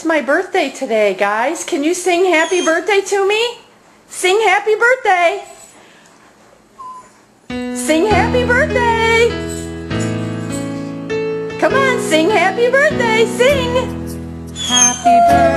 It's my birthday today, guys. Can you sing happy birthday to me? Sing happy birthday. Sing happy birthday. Come on, sing happy birthday. Sing. Happy birthday.